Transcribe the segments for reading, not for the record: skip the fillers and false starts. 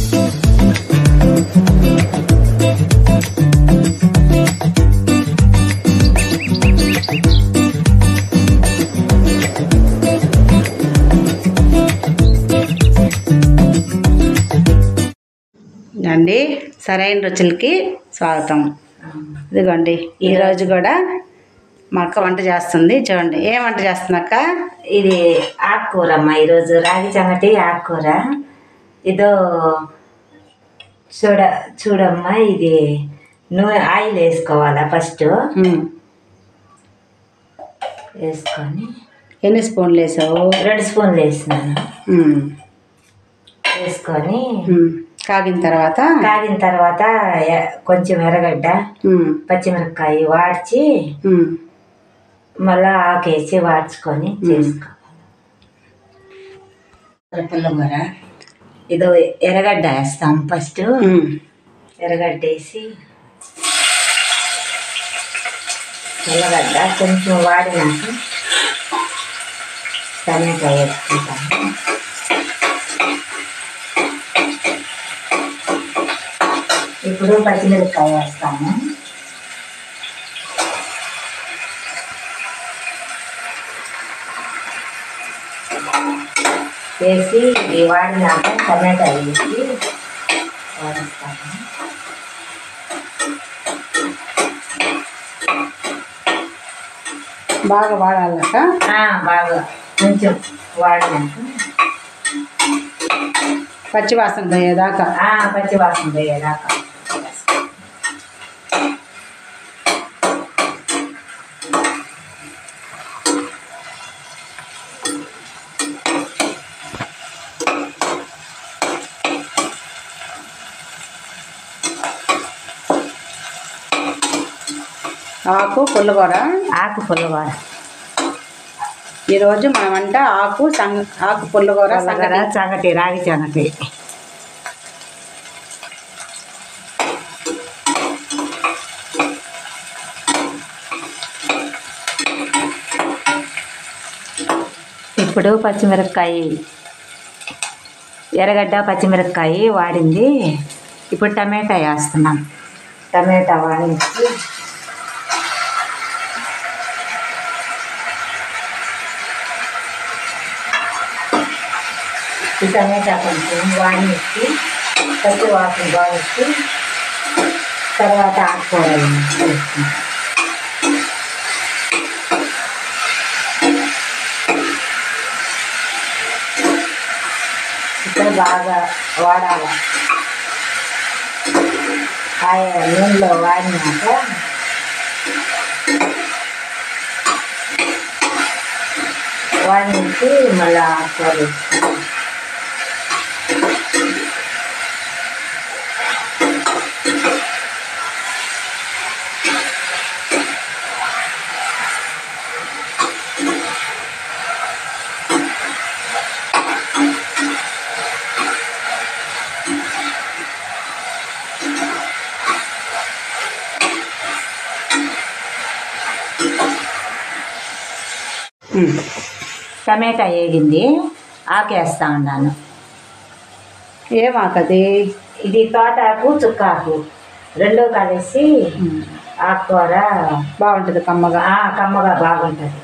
అండి సరైన రుచులకి స్వాగతం. ఇదిగోండి ఈరోజు కూడా మా అక్క వంట చేస్తుంది. చూడండి ఏం వంట చేస్తుంది అక్క? ఇది ఆకుకూర అమ్మ. ఈరోజు రాగి సంగటి ఆకుకూర. ఇదో చూడమ్మా, ఇది నూనె ఆయిల్ వేసుకోవాలా ఫస్ట్. వేసుకొని ఎన్ని స్పూన్లు వేసావు? 2 స్పూన్లు వేసినాను. వేసుకొని కాగిన తర్వాత కొంచెం ఎర్రగడ్డ, పచ్చిమిరపకాయ వాడ్చి మళ్ళా ఆకేసి వాడ్చుకొని చేసుకోవాలి. పుల్లగూర ఇదో ఎర్రగడ్డ వేస్తాం ఫస్ట్. ఎర్రగడ్డ వేసి ఎర్రగడ్డ కొంచెం వాడినాక టమాటా వేసుకుంటాము. ఇప్పుడు పచ్చిమిరపకాయ వేస్తాము. వేసి వాడినాక టమాటా వేసి వాడిస్తాము. బాగా వాడాలక? బాగా కొంచెం వాడినాక పచ్చివాసన పోయేదాకా. పచ్చివాసన పోయేదాకా. ఆకు పుల్లగూర. ఈరోజు మన వంట ఆకు పుల్లగూర సంగటి, రాగి సంగటి. ఇప్పుడు పచ్చిమిరపకాయ, ఎర్రగడ్డ పచ్చిమిరపకాయ వాడింది. ఇప్పుడు టమాటా వేస్తున్నాం. టమాటా వాడించి ఈ టమాటా కొంచెం వాడించి పచ్చివాసన వాడించి తర్వాత ఆకుకూరలు వేసుకుంటాం. ఇక్కడ బాగా వాడాలి. నూనెలో వాడినాక వాడించి మళ్ళీ ఆకుకూర వేసుకుంటాం. టమాటా వేగింది, ఆకేస్తా ఉన్నాను. ఏం ఆకది? ఇది తోటాకు, చుక్కాకు రెండో కలిసి ఆకుకూర బాగుంటుంది. కమ్మగా బాగుంటుంది.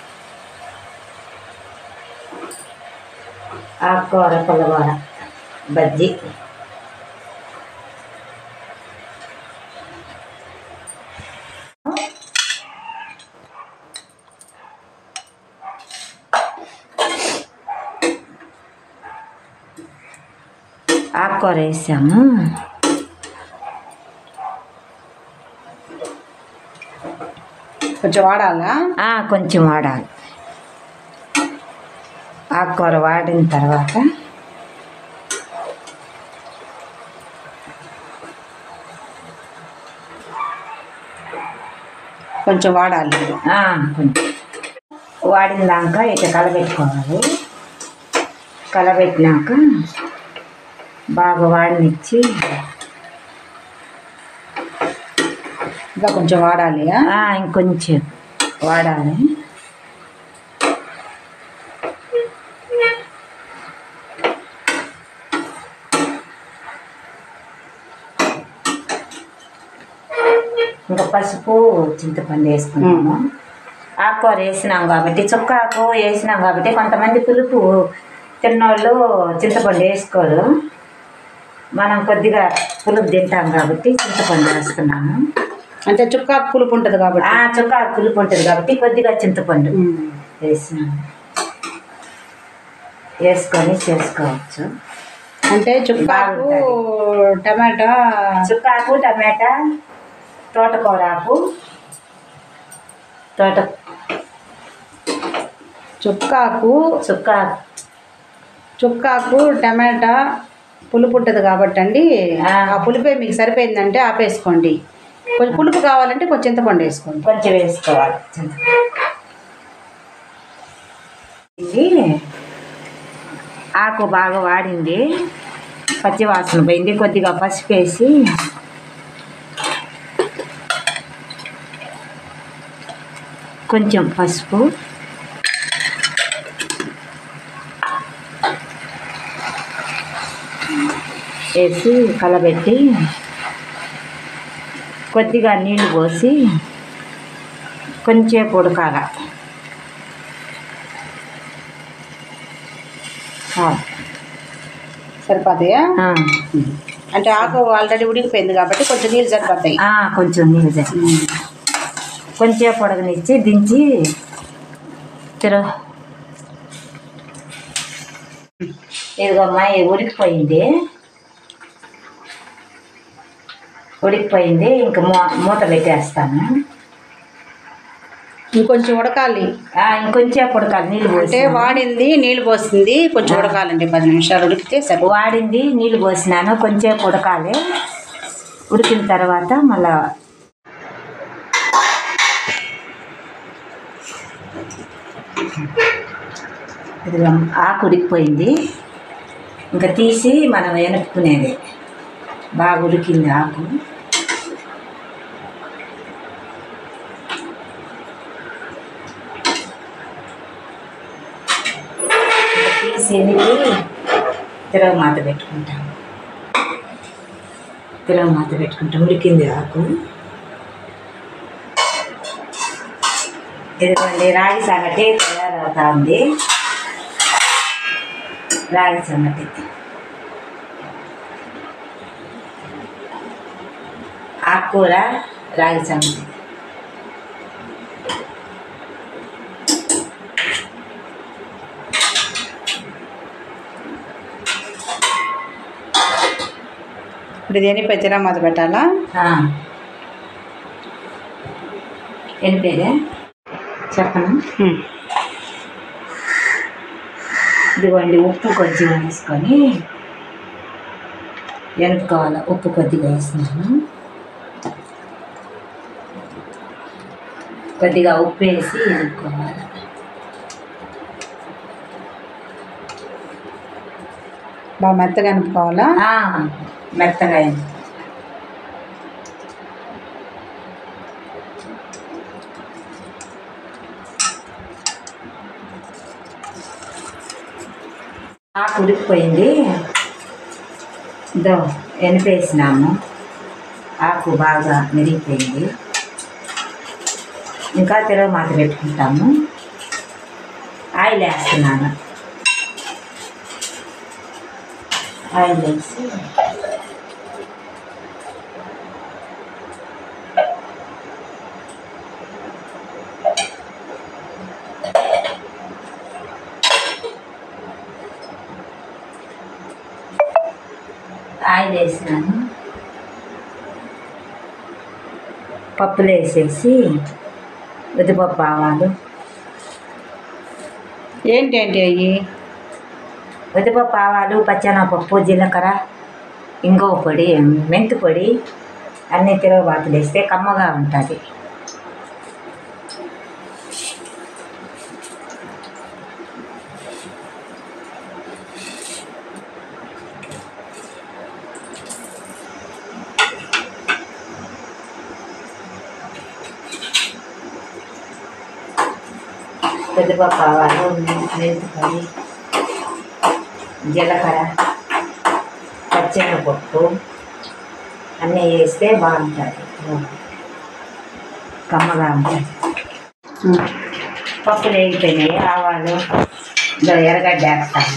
ఆకుకూర పుల్లగూర బజ్జీ. ఆకుకూర వేసాము. కొంచెం వాడాలా? కొంచెం వాడాలి. ఆకుకూర వాడిన తర్వాత కొంచెం వాడాలి. కొంచెం వాడినాక ఇట్లా కలబెట్టుకోవాలి. కలబెట్టినాక బాగా వాడినిచ్చి ఇంకా కొంచెం వాడాలి. ఇంకొంచెం వాడాలి. ఇంకా పసుపు చింతపండు వేసుకున్నాము. ఆకుకూర వేసినాం కాబట్టి చుక్కాకు వేసినాం కాబట్టి కొంతమంది పులుపు తిన్నోళ్ళు చింతపండు వేసుకోరు. మనం కొద్దిగా పులుపు తింటాం కాబట్టి చింతపండు వేస్తున్నాము. అంటే చుక్కాకు పులుపు ఉంటుంది కాబట్టి చుక్కాకు పులుపు ఉంటుంది కాబట్టి కొద్దిగా చింతపండు వేసినాము. వేసుకొని చేసుకోవచ్చు. అంటే చుక్కాకు టమాటా తోటకూరాకు చుక్కాకు టమాటా పులుపు ఉంటుంది కాబట్టి అండి. ఆ పులుపే మీకు సరిపోయిందంటే ఆపేసుకోండి. కొంచెం పులుపు కావాలంటే కొంచెం చింతపండు వేసుకోండి. కొంచెం వేసుకోవాలి చింతపండు. ఇది ఆకు బాగా వాడింది, పచ్చివాసన పోయింది. కొద్దిగా పసుపు వేసి కొంచెం పసుపు వేసి కలబెట్టి కొద్దిగా నీళ్ళు పోసి కొంచెం ఉడకాల. సరిపోతాయా? అంటే ఆకు ఆల్రెడీ ఉడికిపోయింది కాబట్టి కొంచెం నీళ్ళు సరిపోతాయి. కొంచెం నీళ్ళు సరి కొంచెం పొడగనిచ్చి దించి ఇదిగోమ్మా ఉడికిపోయింది. ఇంకా మూత పెట్టేస్తాను. ఇంకొంచెం ఉడకాలి. ఇంకొంచెం ఉడకాలి. నీళ్ళు అంటే వాడింది నీళ్ళు పోసింది కొంచెం ఉడకాలండి. 10 నిమిషాలు ఉడికితే సరే. వాడింది నీళ్ళు పోసినాను, కొంచెం ఉడకాలి. ఉడికిన తర్వాత మళ్ళా ఇది ఆకు ఉడికిపోయింది. ఇంకా తీసి మనం వెనుక్కునేది. బాగా ఉడికింది ఆకు. తీసి తిరగమాత పెట్టుకుంటాం. ఉడికింది ఆకు. ఇదిగోండి రాగి సంగటి తయారవుతా ఉంది. రాగి సంగటి ఆకుకూర రాగి సంగటి. ఇప్పుడు దేని పెద్దరా మొదలు పెట్టాలా? ఎన్ని పేరే చెప్పను. ఇదిగోండి ఉప్పు కొద్దిగా వేసుకొని ఎనుపుకోవాలి. ఉప్పు కొద్దిగా వేసినాను. కొద్దిగా ఉప్పు వేసి ఎనుపుకోవాలి. బాగా మెత్తగా ఎనుపుకోవాలా? మెత్తగా ఆకు ఉడికిపోయింది. ఎనిపేసినాము. ఆకు బాగా మెరిగిపోయింది. ఇంకా తిరగమాత పెట్టుకుంటాము. ఆయిల్ వేస్తున్నాను. ఆయిల్ వేసి ఆయిల్ వేసినాను. పప్పులు వేసేసి ఉద్దిపప్పు ఆవాలు. ఏంటి అవి? ఉద్దిపప్పు ఆవాలు, పచ్చెనగపప్పు, జీలకర్ర, ఇంగువ పొడి, మెంతి పొడి అన్నీ తిరగబాతులు వేస్తే కమ్మగా ఉంటుంది. ఉద్దిపప్పు ఆవాలు, మెంతి పొడి, జీలకర్ర, పచ్చెనగపప్పు అన్నీ వేస్తే బాగుంటుంది. కమ్మగా ఉంటుంది. పప్పులు వేగిపోయినాయి, ఆవాలు, ఎర్రగడ్డ వేస్తాము.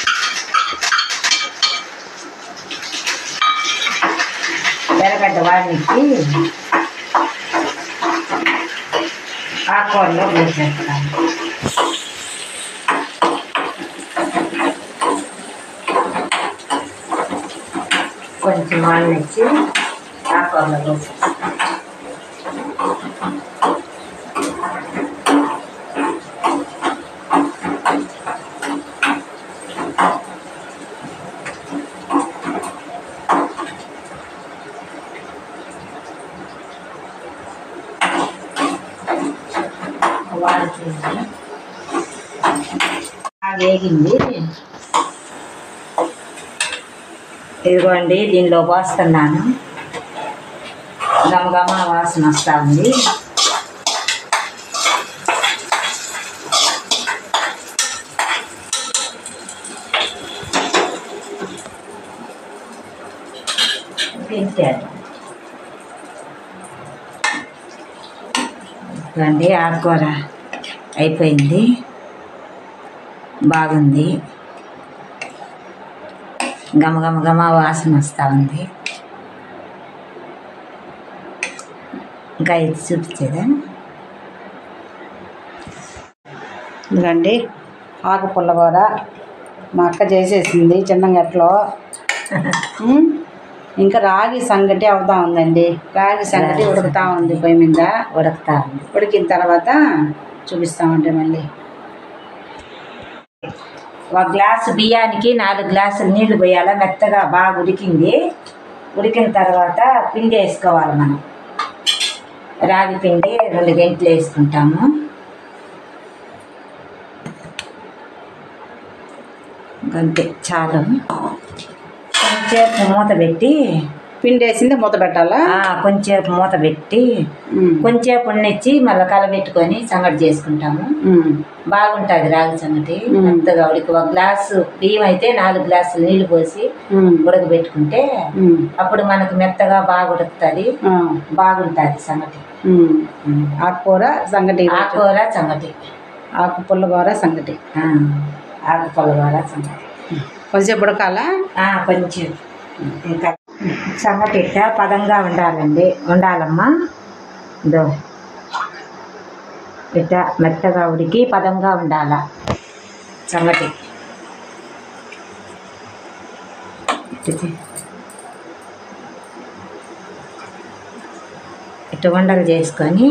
ఎర్రగడ్డ వాడినిచ్చి ఆకుకూరలో వేసేస్తాము. కొంచెం వాడినిచ్చి ఆకుకూరలో వేసేస్తాము. వేగింది, ఇదిగోండి దీనిలో పోస్తున్నాను. గమగమ వాసన వస్తూ ఉంది. ఇదిగోండి ఆకుకూర అయిపోయింది, బాగుంది. గమ వాసన వస్తూ ఉంది. ఇంకా ఇది చూపించేదా? ఇదండి ఆకు పుల్లగూర మా అక్క చేసేసింది చిన్నగట్లో. ఇంకా రాగి సంగటి అవుతా ఉందండి. రాగి సంగటి ఉడుకుతా ఉంది, పొయ్యి మీద ఉడుకుతా ఉంది. ఉడికిన తర్వాత చూపిస్తామంటే మళ్ళీ. ఒక గ్లాసు బియ్యానికి 4 గ్లాసులు నీళ్లు పోయాలి. మెత్తగా బాగా ఉడికింది. ఉడికిన తర్వాత పిండి వేసుకోవాలి. మనం రాగి పిండి 2 గంటలు వేసుకుంటాము. అంతే చాలు. కొంచెంసేపు మూత పెట్టి, పిండి వేసింది మూత పెట్టాలా? కొంచెంసేపు మూత పెట్టి కొంచెంసేపు ఉన్నిచ్చి మళ్ళీ కలబెట్టుకొని సంగటి చేసుకుంటాము. బాగుంటుంది రాగి సంగటి. మెత్తగా ఉడికి ఒక గ్లాసు బియ్యం అయితే 4 గ్లాసులు నీళ్లు పోసి ఉడకబెట్టుకుంటే అప్పుడు మనకు మెత్తగా బాగా ఉడుకుతుంది, బాగుంటుంది సంగటి. ఆకుకూర సంగటి, ఆకుకూర సంగటి, ఆకు పుల్లగూర సంగటి, ఆకు పుల్లగూర సంగటి. కొంచెం ఉడకాలా? కొంచెం. ఇంకా సంగటి ఇట్ట పదంగా ఉండాలమ్మా. ఇదో ఇట్ట మెత్తగా ఉడికి పదంగా ఉండాల సంగటి. ఇట్ట వండలు చేసుకొని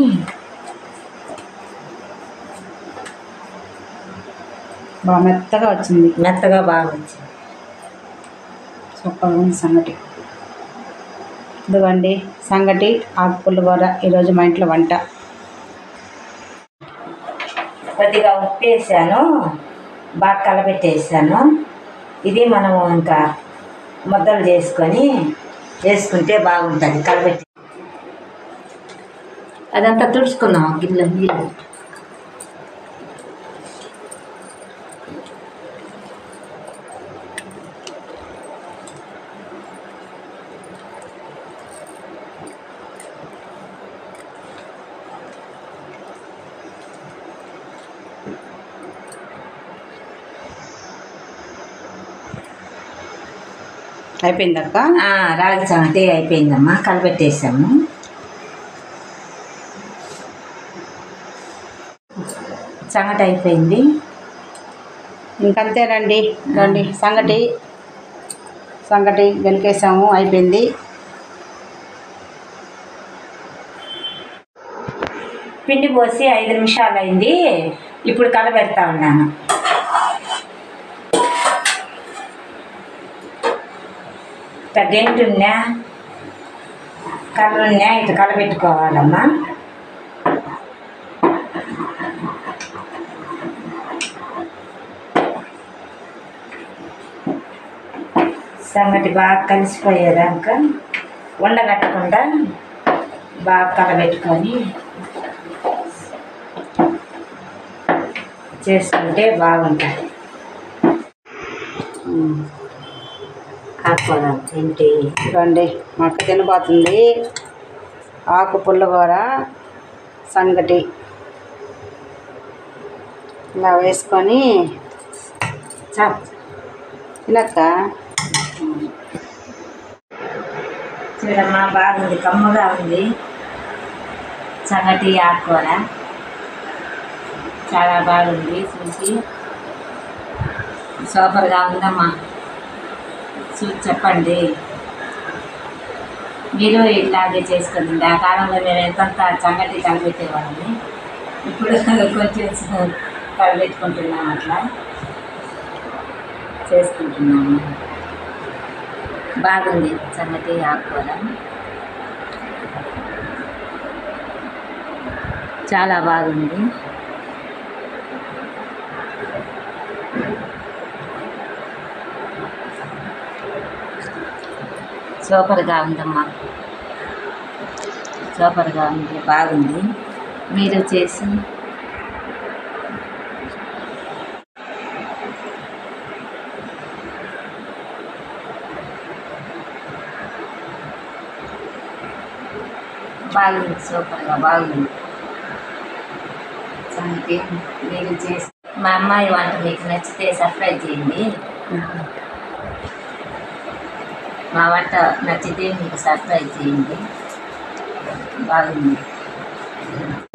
బాగా మెత్తగా వచ్చింది. మెత్తగా బాగా వచ్చింది. సూపర్గా ఉంది సంగటి. ఇదిగోండి సంగటి ఆకు పుల్లగూర ఈరోజు మా ఇంట్లో వంట. కొద్దిగా ఉప్పు వేసాను, బాగా కలబెట్టేసాను. ఇది మనము ఇంకా ముద్దలు చేసుకుంటే బాగుంటుంది. కలబెట్టి అదంతా తుడుచుకున్నాం గిన్నెలో నీళ్ళు. అయిపోయిందక్క? రాగి సంగటి అయిపోయిందమ్మా, కలబెట్టేసాము. సంగటి అయిపోయింది. ఇంకంతేనండి. రండి సంగటి వెలికేసాము, అయిపోయింది. పిండి పోసి 5 నిమిషాలు అయింది. ఇప్పుడు కలబెడతా ఉన్నాను. గంటున్నా కర్రున్నా ఇటు కలబెట్టుకోవాలమ్మా. సంగటి బాగా కలిసిపోయేదాకా ఉండగట్టకుండా బాగా కలబెట్టుకొని చేసుకుంటే బాగుంటుంది. ఆకుకూర ఏంటి రండి మా అక్క తినబోతుంది. ఆకు పుల్లగూర సంగటి ఇలా వేసుకొని చాలు. తినక్క. చూడమ్మా, బాగుంది, కమ్మగా ఉంది. సంగటి ఆకుకూర చాలా బాగుంది. చూసి సూపర్గా ఉందమ్మా. చూసి చెప్పండి. మీరు ఇట్లాగే చేసుకుంది. ఆ కాలంలో మేము ఎంతంత సంగటి కలిపెట్టేవాళ్ళని, ఇప్పుడు కొంచెం కలిపెట్టుకుంటున్నాం, అట్లా చేసుకుంటున్నాము. బాగుంది సంగటి ఆకుకూర, చాలా బాగుంది. సూపర్గా ఉందమ్మా, సూపర్గా ఉంది, బాగుంది. మీరు చేసి బాగుంది, సూపర్గా బాగుంది సంగతి. మీరు చేసి మా అమ్మాయి వంట మీకు నచ్చితే సబ్స్క్రైబ్ చేయండి. మా వంట నచ్చితే మీకు సబ్స్క్రైబ్ చేయండి. బాగుంది.